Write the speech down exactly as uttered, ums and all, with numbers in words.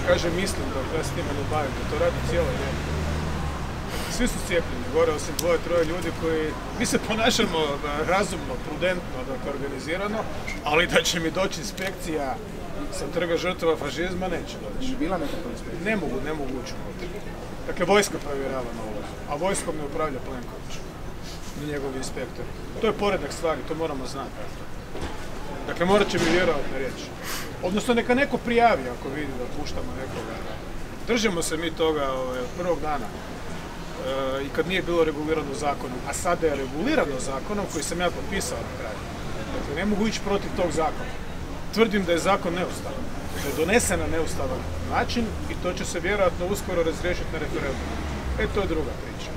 kaže mislim dok ja s time ne bavim, da to radi cijelo vrijeme. Svi su cijepljeni, gore osim dvoje, troje ljudi koji, mi se ponašamo razumno, prudentno, dakle organizirano, ali da će mi doći inspekcija sa Trga, žrtava, fašizma, neće doći. Bila nekakva inspekcija? Ne mogu, ne mogu ući ovdje. Dakle, vojska provjerava na ulazu, a vojskom ne upravlja Plenković, ni njegovi inspektori. To je poredak stvari, to moramo znati. Dakle, morat će mi vjerovatno reći. Odnosno, neka neko prijavi ako vidi da puštamo nekoga. Držimo se mi toga ovaj, od prvog dana. E, I kad nije bilo regulirano zakonom, a sada je regulirano zakonom koji sam ja potpisao na kraju. Dakle, ne mogu ići protiv tog zakona. Tvrdim da je zakon neustavan. Da je donesen na neustavan način i to će se vjerojatno uskoro razriješiti na referendumu. E, to je druga priča.